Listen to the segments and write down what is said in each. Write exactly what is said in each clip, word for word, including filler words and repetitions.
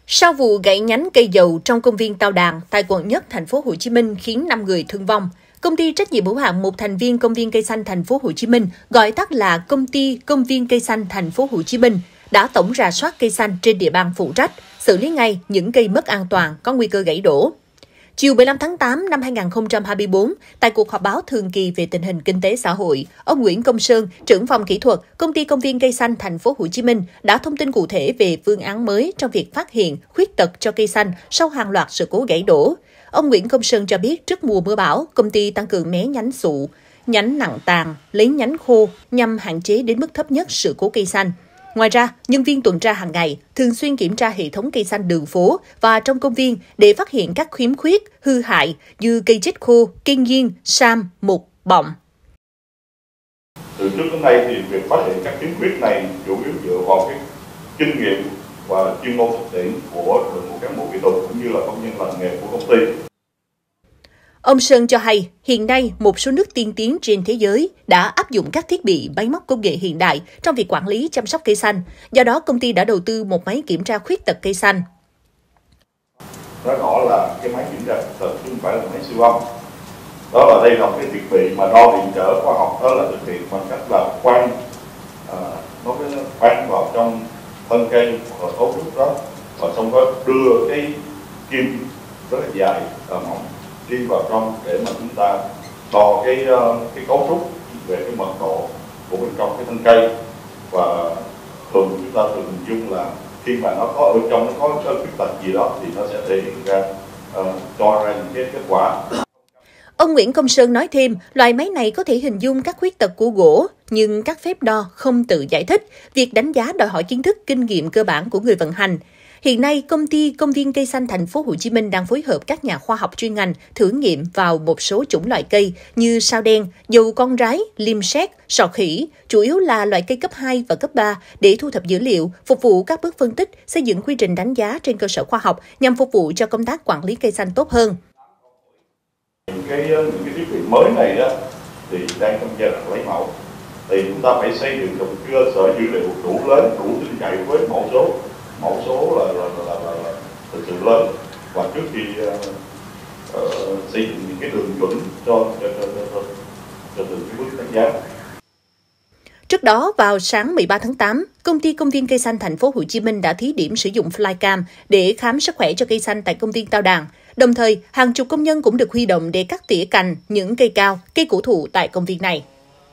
Sau vụ gãy nhánh cây dầu trong công viên Tao Đàn tại quận Nhất, thành phố Hồ Chí Minh khiến năm người thương vong, công ty trách nhiệm hữu hạn một thành viên công viên cây xanh thành phố Hồ Chí Minh, gọi tắt là công ty công viên cây xanh thành phố Hồ Chí Minh, đã tổng rà soát cây xanh trên địa bàn phụ trách, xử lý ngay những cây mất an toàn có nguy cơ gãy đổ. Chiều mười lăm tháng tám năm hai nghìn không trăm hai mươi tư, tại cuộc họp báo thường kỳ về tình hình kinh tế xã hội, ông Nguyễn Công Sơn, trưởng phòng kỹ thuật, công ty công viên cây xanh thành phố Hồ Chí Minh đã thông tin cụ thể về phương án mới trong việc phát hiện khuyết tật cho cây xanh sau hàng loạt sự cố gãy đổ. Ông Nguyễn Công Sơn cho biết trước mùa mưa bão, công ty tăng cường mé nhánh sụ, nhánh nặng tàn, lấy nhánh khô nhằm hạn chế đến mức thấp nhất sự cố cây xanh. Ngoài ra, nhân viên tuần tra hàng ngày thường xuyên kiểm tra hệ thống cây xanh đường phố và trong công viên để phát hiện các khiếm khuyết, hư hại như cây chết khô, cây nghiêng, sam, mục, bọng. Từ trước đến nay thì việc phát hiện các khiếm khuyết này chủ yếu dựa vào cái kinh nghiệm và chuyên môn thực tiễn của đội ngũ cán bộ kỹ thuật cũng như là công nhân làm nghề của công ty. Ông Sơn cho hay, hiện nay một số nước tiên tiến trên thế giới đã áp dụng các thiết bị máy móc công nghệ hiện đại trong việc quản lý chăm sóc cây xanh. Do đó, công ty đã đầu tư một máy kiểm tra khuyết tật cây xanh. Nói rõ là cái máy kiểm tra khuyết tật chứ không phải là máy siêu âm. Đó là đây là một cái thiết bị mà đo điện trở khoa học, đó là thực hiện bằng cách là quăng à, nó cái quăng vào trong thân cây hoặc là cấu trúc đó, và xong đó đưa cái kim rất là dài và mỏng đi vào trong để mà chúng ta đo cái cái cấu trúc về cái mật độ của bên trong cái thân cây. Và thường chúng ta thường hình dung là khi mà nó có ở trong nó có cái khuyết tật gì đó thì nó sẽ thể hiện ra uh, cho ra những cái kết quả. Ông Nguyễn Công Sơn nói thêm, loại máy này có thể hình dung các khuyết tật của gỗ, nhưng các phép đo không tự giải thích. Việc đánh giá đòi hỏi kiến thức, kinh nghiệm cơ bản của người vận hành. Hiện nay, công ty công viên cây xanh thành phố Hồ Chí Minh đang phối hợp các nhà khoa học chuyên ngành thử nghiệm vào một số chủng loại cây như sao đen, dầu con rái, liêm sét, sọ khỉ, chủ yếu là loại cây cấp hai và cấp ba để thu thập dữ liệu, phục vụ các bước phân tích, xây dựng quy trình đánh giá trên cơ sở khoa học nhằm phục vụ cho công tác quản lý cây xanh tốt hơn. Những cái, những cái thiết bị mới này đó, thì đang trong giai đoạn lấy mẫu, thì chúng ta phải xây dựng một cơ sở dữ liệu đủ lớn, đủ tin cậy với mẫu số. Mẫu số là, là, là, là, là thực sự lớn, và trước khi uh, uh, xây dựng những cái đường chuẩn cho cho cho cho, cho, cho từng cái bước đánh giá. Trước đó, vào sáng mười ba tháng tám, công ty công viên cây xanh thành phố Hồ Chí Minh đã thí điểm sử dụng flycam để khám sức khỏe cho cây xanh tại công viên Tao Đàn. Đồng thời, hàng chục công nhân cũng được huy động để cắt tỉa cành những cây cao, cây cổ thụ tại công viên này.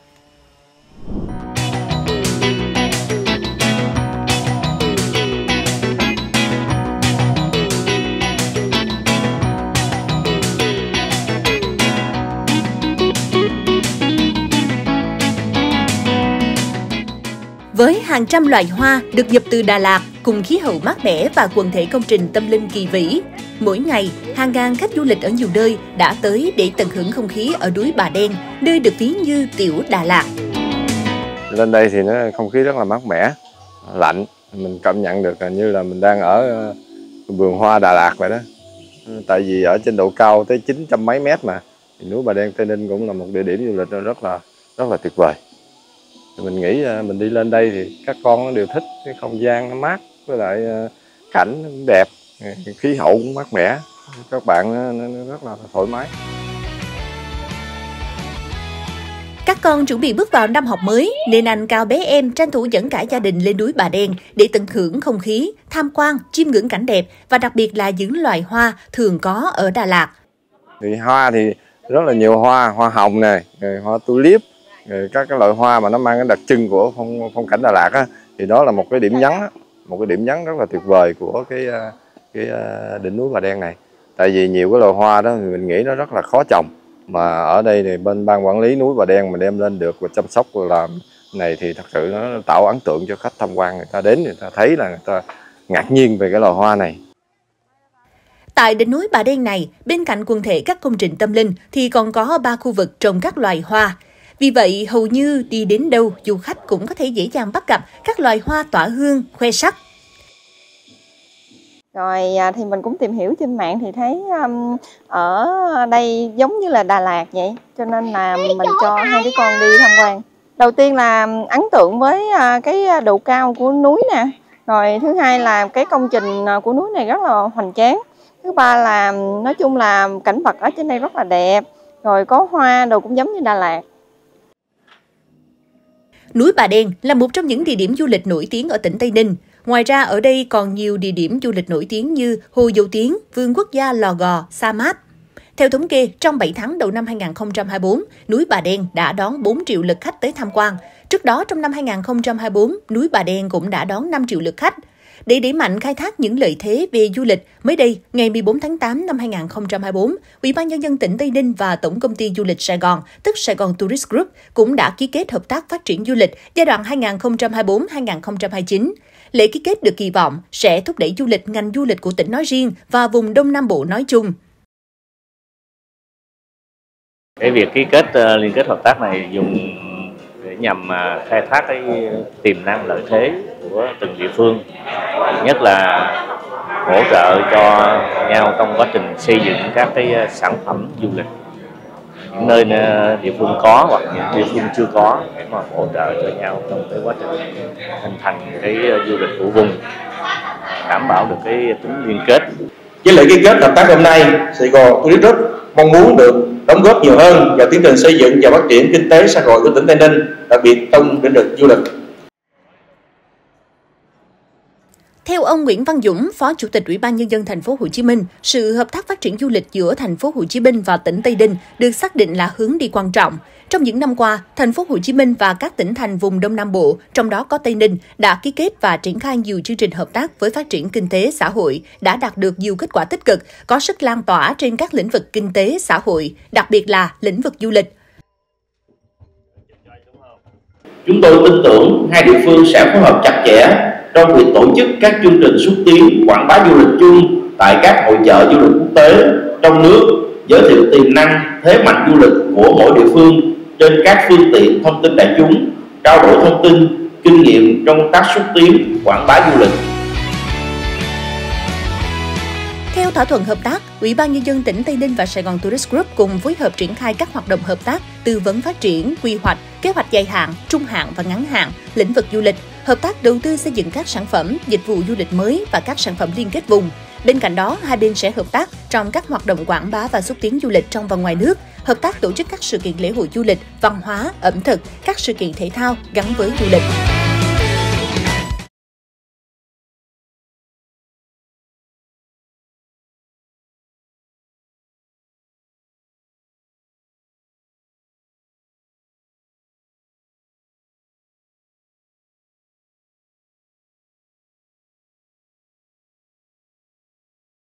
Với hàng trăm loài hoa được nhập từ Đà Lạt cùng khí hậu mát mẻ và quần thể công trình tâm linh kỳ vĩ, mỗi ngày hàng ngàn khách du lịch ở nhiều nơi đã tới để tận hưởng không khí ở núi Bà Đen, nơi được ví như tiểu Đà Lạt. Lên đây thì nó không khí rất là mát mẻ, lạnh, mình cảm nhận được như là mình đang ở vườn hoa Đà Lạt vậy đó. Tại vì ở trên độ cao tới chín trăm mấy mét mà, thì núi Bà Đen Tây Ninh cũng là một địa điểm du lịch rất là rất là tuyệt vời. Mình nghĩ mình đi lên đây thì các con nó đều thích cái không gian nó mát, với lại cảnh nó cũng đẹp, khí hậu cũng mát mẻ, các bạn nó rất là thoải mái. Các con chuẩn bị bước vào năm học mới nên anh Cao bé em tranh thủ dẫn cả gia đình lên núi Bà Đen để tận hưởng không khí, tham quan, chiêm ngưỡng cảnh đẹp và đặc biệt là những loài hoa thường có ở Đà Lạt. Thì hoa thì rất là nhiều hoa, hoa hồng này, hoa tulip, các cái loại hoa mà nó mang cái đặc trưng của phong phong cảnh Đà Lạt á, thì đó là một cái điểm nhấn, một cái điểm nhấn rất là tuyệt vời của cái cái đỉnh núi Bà Đen này. Tại vì nhiều cái loại hoa đó thì mình nghĩ nó rất là khó trồng, mà ở đây thì bên ban quản lý núi Bà Đen mà đem lên được và chăm sóc làm này thì thật sự nó tạo ấn tượng cho khách tham quan, người ta đến người ta thấy là người ta ngạc nhiên về cái loài hoa này. Tại đỉnh núi Bà Đen này, bên cạnh quần thể các công trình tâm linh thì còn có ba khu vực trồng các loài hoa. Vì vậy, hầu như đi đến đâu, du khách cũng có thể dễ dàng bắt gặp các loài hoa tỏa hương, khoe sắc. Rồi thì mình cũng tìm hiểu trên mạng thì thấy um, ở đây giống như là Đà Lạt vậy, cho nên là mình cho hai đứa con đi tham quan. Đầu tiên là ấn tượng với uh, cái độ cao của núi nè, Rồi thứ hai là cái công trình của núi này rất là hoành tráng. Thứ ba là nói chung là cảnh vật ở trên đây rất là đẹp. Rồi có hoa đồ cũng giống như Đà Lạt. Núi Bà Đen là một trong những địa điểm du lịch nổi tiếng ở tỉnh Tây Ninh. Ngoài ra ở đây còn nhiều địa điểm du lịch nổi tiếng như Hồ Dầu Tiếng, Vườn Quốc gia Lò Gò, Sa Mát. Theo thống kê, trong bảy tháng đầu năm hai nghìn không trăm hai mươi tư, núi Bà Đen đã đón bốn triệu lượt khách tới tham quan. Trước đó, trong năm hai nghìn không trăm hai mươi tư, núi Bà Đen cũng đã đón năm triệu lượt khách. Để đẩy mạnh khai thác những lợi thế về du lịch, mới đây, ngày mười bốn tháng tám năm hai nghìn không trăm hai mươi tư, Ủy ban Nhân dân tỉnh Tây Ninh và Tổng công ty Du lịch Sài Gòn, tức Sài Gòn Tourist Group, cũng đã ký kết hợp tác phát triển du lịch giai đoạn hai nghìn không trăm hai mươi tư đến hai nghìn không trăm hai mươi chín. Lễ ký kết được kỳ vọng sẽ thúc đẩy du lịch ngành du lịch của tỉnh nói riêng và vùng Đông Nam Bộ nói chung. Cái việc ký kết uh, liên kết hợp tác này dùng để nhằm uh, khai thác cái tiềm năng lợi thế của từng địa phương, nhất là hỗ trợ cho nhau trong quá trình xây dựng các cái sản phẩm du lịch những nơi uh, địa phương có hoặc những địa phương chưa có, để mà hỗ trợ cho nhau trong cái quá trình hình thành cái du lịch của vùng, đảm bảo được cái tính liên kết. Với lễ ký kết hợp tác hôm nay, Sài Gòn Tourist Group mong muốn được đóng góp nhiều hơn vào tiến trình xây dựng và phát triển kinh tế xã hội của tỉnh Tây Ninh, đặc biệt trong lĩnh vực du lịch. Theo ông Nguyễn Văn Dũng, Phó Chủ tịch Ủy ban Nhân dân Thành phố Hồ Chí Minh, sự hợp tác phát triển du lịch giữa Thành phố Hồ Chí Minh và tỉnh Tây Ninh được xác định là hướng đi quan trọng. Trong những năm qua, Thành phố Hồ Chí Minh và các tỉnh thành vùng Đông Nam Bộ, trong đó có Tây Ninh, đã ký kết và triển khai nhiều chương trình hợp tác với phát triển kinh tế xã hội, đã đạt được nhiều kết quả tích cực, có sức lan tỏa trên các lĩnh vực kinh tế xã hội, đặc biệt là lĩnh vực du lịch. Chúng tôi tin tưởng hai địa phương sẽ phối hợp chặt chẽ trong việc tổ chức các chương trình xúc tiến quảng bá du lịch chung tại các hội chợ du lịch quốc tế trong nước, giới thiệu tiềm năng, thế mạnh du lịch của mỗi địa phương trên các phương tiện thông tin đại chúng, trao đổi thông tin, kinh nghiệm trong công tác xúc tiến quảng bá du lịch. Theo thỏa thuận hợp tác, Ủy ban Nhân dân tỉnh Tây Ninh và Sài Gòn Tourist Group cùng phối hợp triển khai các hoạt động hợp tác, tư vấn phát triển, quy hoạch, kế hoạch dài hạn, trung hạn và ngắn hạn, lĩnh vực du lịch, hợp tác đầu tư xây dựng các sản phẩm, dịch vụ du lịch mới và các sản phẩm liên kết vùng. Bên cạnh đó, hai bên sẽ hợp tác trong các hoạt động quảng bá và xúc tiến du lịch trong và ngoài nước, hợp tác tổ chức các sự kiện lễ hội du lịch, văn hóa, ẩm thực, các sự kiện thể thao gắn với du lịch.